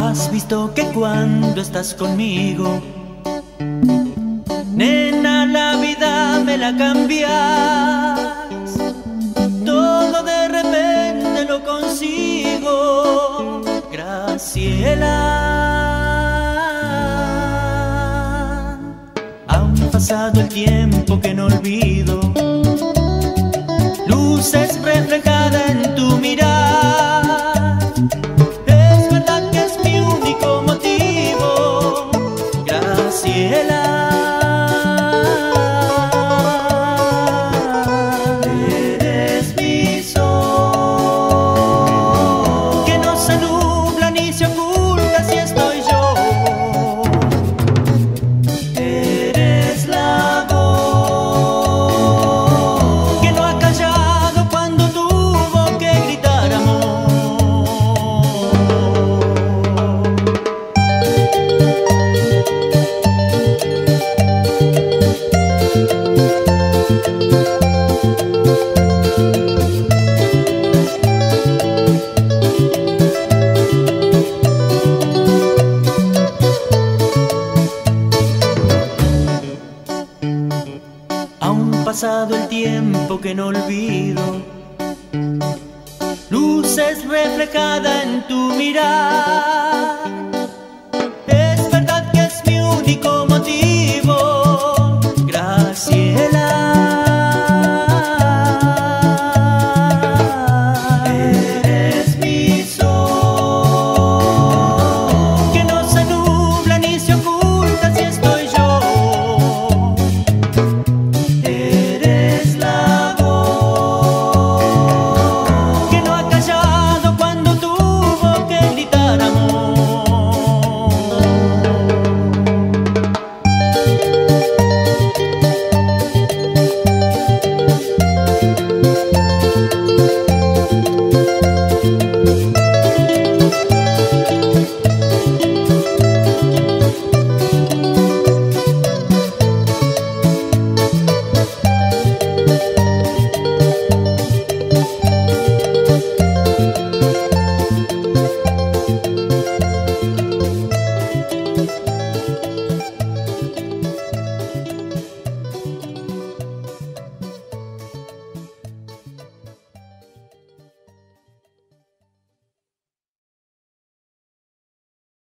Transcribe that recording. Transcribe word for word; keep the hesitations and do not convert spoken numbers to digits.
Has visto que cuando estás conmigo, nena, la vida me la cambias. Todo de repente lo consigo, Graciela. Aún pasado el tiempo que no olvido, luces reflejadas en tu mirar. Es verdad que es mi único motivo, Graciela. Eres mi sol, que no se nubla ni se oculta si estoy yo. Eres la voz que no ha callado cuando tuvo que gritar amor. Aún pasado el tiempo que no olvido, luces reflejadas en tu mirar. Es verdad que es mi único motivo,